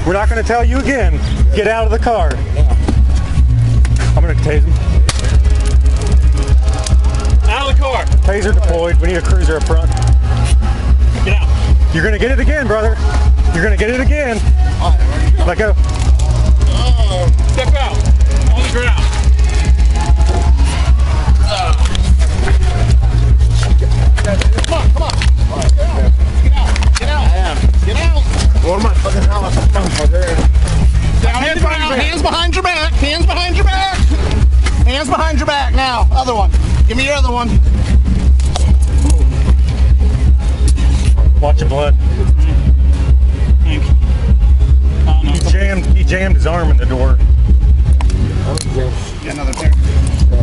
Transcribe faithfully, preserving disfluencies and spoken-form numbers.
We're not going to tell you again. Get out of the car. I'm going to tase him. Out of the car. Taser deployed. We need a cruiser up front. Get out. You're going to get it again, brother. You're going to get it again. Let go. Oh, step out. On the ground. Uh. Come on, come on. Get out. Get out. Get out. What am I fucking house? Down hands behind, hands behind your back. Hands behind your back. Hands behind your back now. Other one. Give me your other one. Watch your blood. He jammed, he jammed his arm in the door. Get another pair.